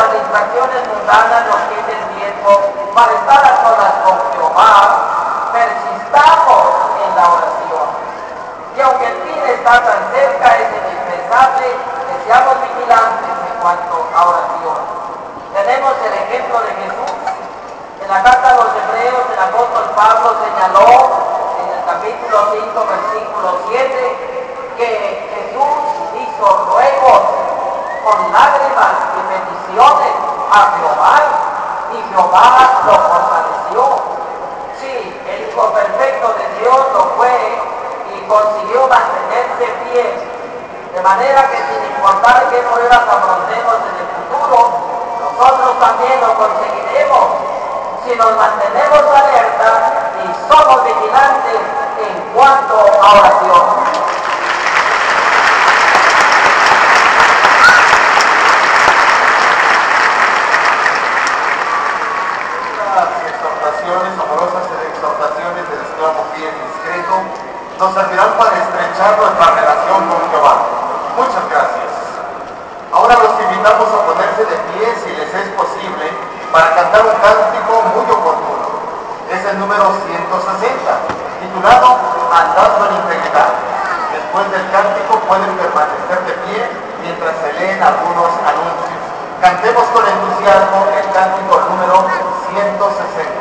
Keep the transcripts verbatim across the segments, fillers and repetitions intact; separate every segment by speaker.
Speaker 1: las distracciones mundanas nos quiten tiempo para estar a solas con Jehová, persistamos en la oración. Y aunque el fin está tan cerca, es indispensable que seamos vigilantes en cuanto a oración. Tenemos el ejemplo de Jesús. En la carta a los Hebreos, el apóstol Pablo señaló en el capítulo cinco, versículo siete, que Jesús hizo ruegos con lágrimas y peticiones a Jehová, y Jehová lo fortaleció. Sí, el Hijo perfecto de Dios lo fue y consiguió mantenerse fiel, de manera que sin importar qué pruebas afrontemos en el futuro, nosotros también lo conseguiremos si nos mantenemos alerta y somos vigilantes en cuanto a oración.
Speaker 2: Amorosas exhortaciones del esclavo fiel y discreto nos servirán para estrechar nuestra relación con Jehová. Muchas gracias. Ahora los invitamos a ponerse de pie, si les es posible, para cantar un cántico muy oportuno. Es el número ciento sesenta, titulado Andando en Integridad. Después del cántico pueden permanecer de pie mientras se leen algunos anuncios. Cantemos con entusiasmo el cántico número ciento sesenta.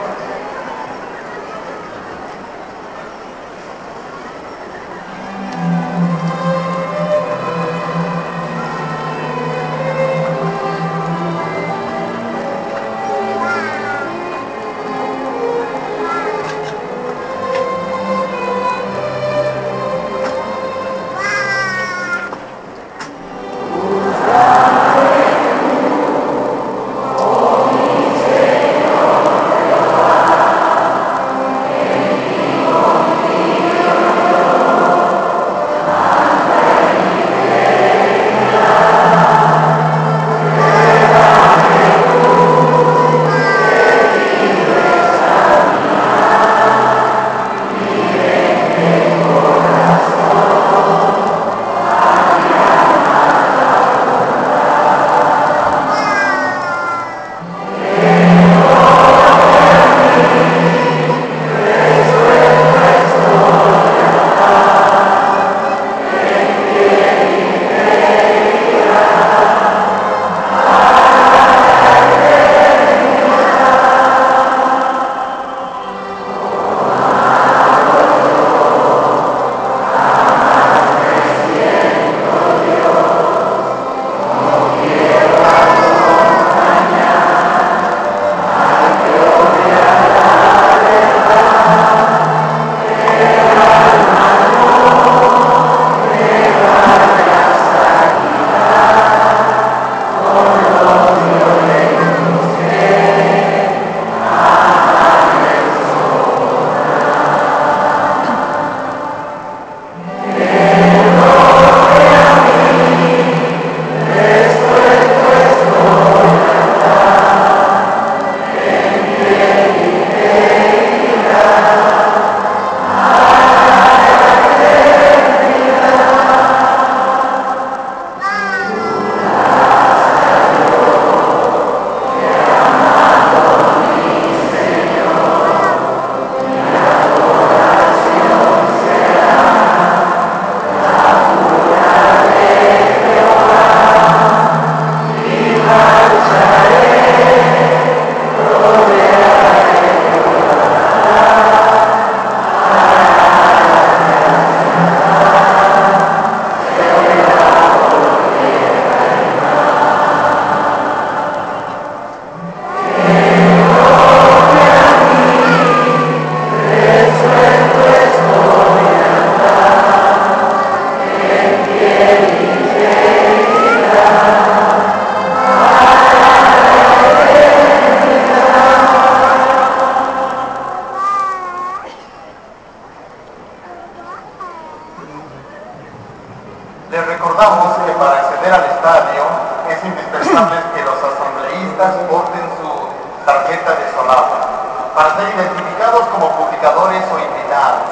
Speaker 2: Les recordamos que para acceder al estadio es indispensable que los asambleístas porten su tarjeta de solapa para ser identificados como publicadores o invitados.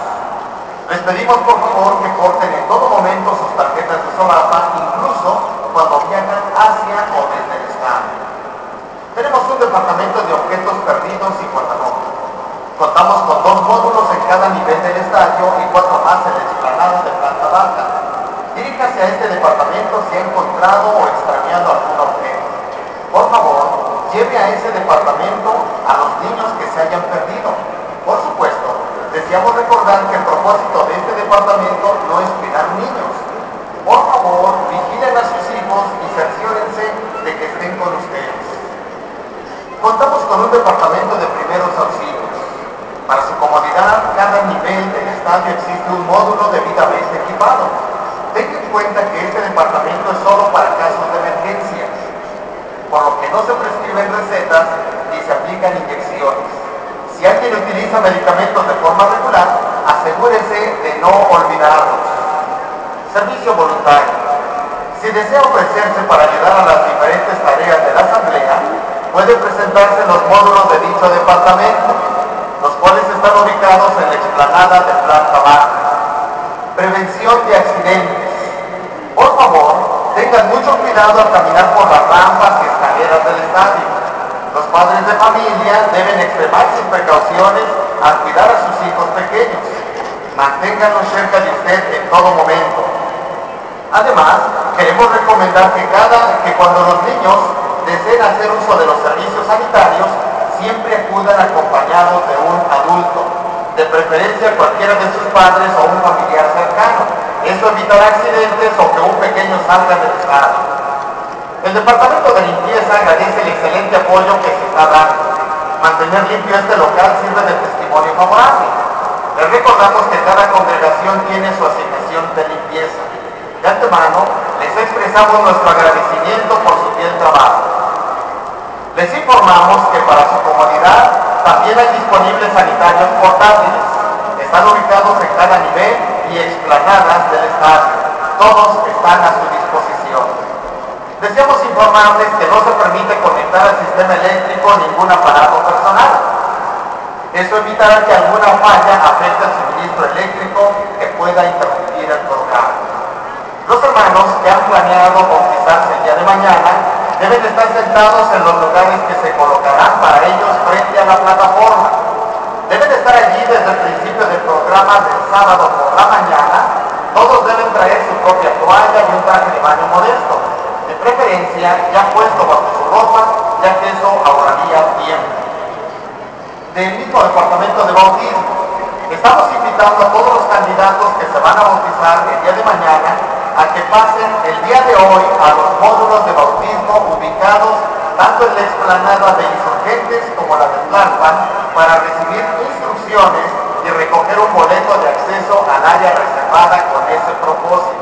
Speaker 2: Les pedimos por favor que porten en todo momento sus tarjetas de solapa, incluso cuando viajan hacia o desde el estadio. un departamento de objetos perdidos y guardalobre. Contamos con dos módulos en cada nivel del estadio y cuatro más en la explanada de planta baja. Diríjase a este departamento si ha encontrado o extraviado algún objeto. Por favor, lleve a ese departamento a los niños que se hayan perdido. Por supuesto, deseamos recordar que el propósito de este departamento no es cuidar niños. Por favor, vigilen a sus hijos y cerciórense de que estén con ustedes. Contamos con un departamento de primeros auxilios. Para su comodidad, cada nivel del estadio existe un módulo debidamente equipado. Tenga en cuenta que este departamento es solo para casos de emergencia, por lo que no se prescriben recetas ni se aplican inyecciones. Si alguien utiliza medicamentos de forma regular, asegúrese de no olvidarlos. Servicio voluntario. Si desea ofrecerse para ayudar a las diferentes tareas de la asamblea, puede presentarse en los módulos de dicho departamento, los cuales están ubicados en la explanada de planta baja. Prevención de accidentes. Por favor, tengan mucho cuidado al caminar por las rampas y escaleras del estadio. Los padres de familia deben extremar sus precauciones al cuidar a sus hijos pequeños. Manténganlos cerca de usted en todo momento. Además, queremos recomendar que, cada, que cuando los niños deseen hacer uso de los servicios sanitarios, siempre acudan acompañados de un adulto, de preferencia cualquiera de sus padres o un familiar cercano. Esto evitará accidentes o que un pequeño salga del estadio. El departamento de limpieza agradece el excelente apoyo que se está dando. Mantener limpio este local sirve de testimonio favorable. Les recordamos que cada congregación tiene su asignación de limpieza. De antemano, les expresamos nuestro agradecimiento por su bien trabajo. Les informamos que para su comodidad también hay disponibles sanitarios portátiles. Están ubicados en cada nivel y explanadas del estadio. Todos están a su disposición. Deseamos informarles que no se permite conectar al sistema eléctrico ningún aparato personal. Eso evitará que alguna falla afecte al suministro eléctrico que pueda interrumpir el programa. Los hermanos que han planeado bautizarse el día de mañana deben estar sentados en los lugares que se colocarán para ellos frente a la plataforma. Deben estar allí desde el principio del programa del sábado por la mañana. Todos deben traer su propia toalla y un traje de baño modesto, de preferencia ya puesto bajo su ropa, ya que eso ahorraría tiempo. Del mismo departamento de bautismo, estamos invitando a todos los candidatos que se van a bautizar el día de mañana a que pasen el día de hoy a los módulos de bautismo ubicados tanto en la explanada de Insurgentes como la de Tlalpan para recibir instrucciones y recoger un boleto de acceso al área reservada con ese propósito.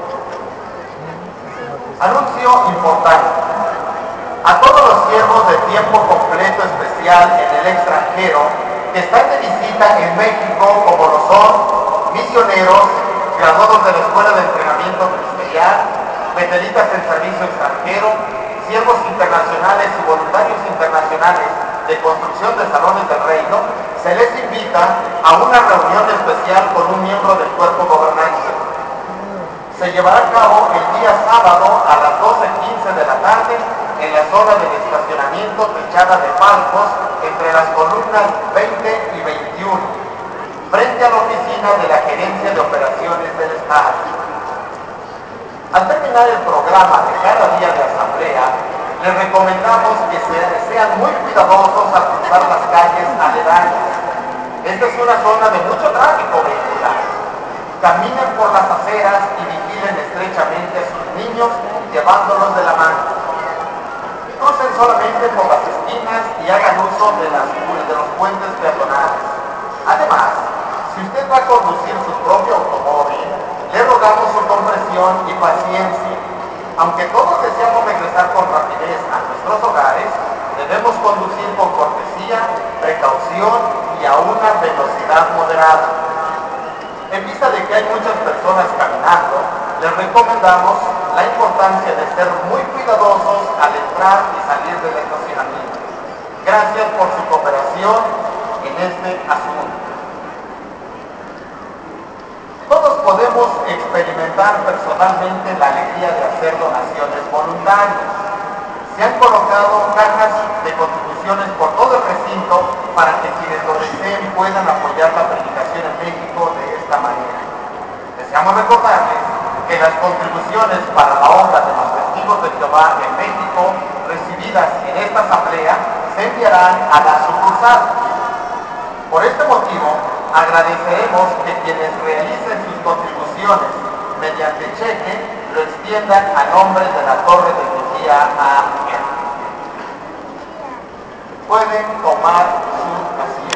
Speaker 2: Anuncio importante. A todos los siervos de tiempo completo especial en el extranjero que están de visita en México, como lo son misioneros, graduados de la Escuela de Entrenamiento Ministerial, veteranos en servicio extranjero, siervos internacionales y voluntarios internacionales de construcción de salones del reino, se les invita a una reunión especial con un miembro del cuerpo gobernante. Se llevará a cabo el día sábado a las doce quince de la tarde en la zona del estacionamiento techada de palcos entre las columnas veinte y veintiuno. Frente a la oficina de la Gerencia de Operaciones del Estado. Al terminar el programa de cada día de asamblea, les recomendamos que sean muy cuidadosos al cruzar las calles aledañas. Esta es una zona de mucho tráfico vehicular. Caminen por las aceras y vigilen estrechamente a sus niños llevándolos de la mano. Crucen solamente por las esquinas y hagan uso de, las, de los puentes peatonales. Además, si usted va a conducir su propio automóvil, le rogamos su comprensión y paciencia. Aunque todos deseamos regresar con rapidez a nuestros hogares, debemos conducir con cortesía, precaución y a una velocidad moderada. En vista de que hay muchas personas caminando, les recomendamos la importancia de ser muy cuidadosos al entrar y salir del estacionamiento. Gracias por su cooperación en este asunto. Todos podemos experimentar personalmente la alegría de hacer donaciones voluntarias. Se han colocado cajas de contribuciones por todo el recinto para que quienes lo deseen puedan apoyar la predicación en México de esta manera. Deseamos recordarles que las contribuciones para la obra de los testigos de Jehová en México recibidas en esta asamblea se enviarán a la sucursal. Por este motivo, agradeceremos que quienes realicen sus contribuciones mediante cheque lo extiendan a nombre de la Torre de Vigía A. Pueden tomar su asiento.